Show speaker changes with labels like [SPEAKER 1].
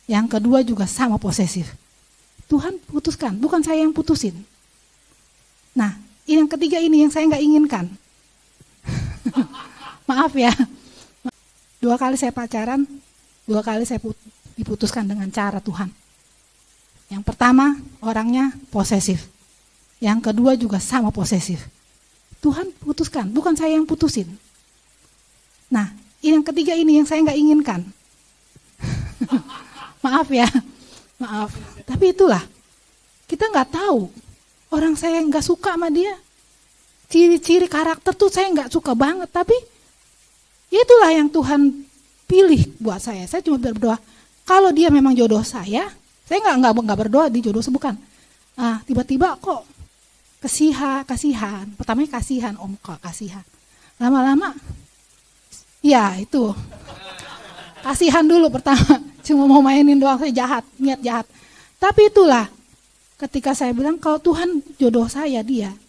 [SPEAKER 1] Yang kedua juga sama posesif. Tuhan putuskan, bukan saya yang putusin. Nah, yang ketiga ini yang saya nggak inginkan. Maaf ya. 2 kali saya pacaran, 2 kali saya diputuskan dengan cara Tuhan. Yang pertama orangnya posesif. Yang kedua juga sama posesif. Tuhan putuskan, bukan saya yang putusin. Nah, yang ketiga ini yang saya nggak inginkan. Maaf ya, maaf. Tapi itulah, kita nggak tahu. Orang saya nggak suka sama dia. Ciri-ciri karakter tuh saya nggak suka banget. Tapi itulah yang Tuhan pilih buat saya. Saya cuma berdoa, kalau dia memang jodoh saya nggak berdoa di jodoh bukan. Tiba-tiba kok kasihan. Pertamanya kasihan, kok kasihan. Lama-lama, ya itu. Kasihan dulu pertama, cuma mau mainin doang, saya jahat, niat jahat. Tapi itulah, ketika saya bilang kalau Tuhan jodoh saya dia,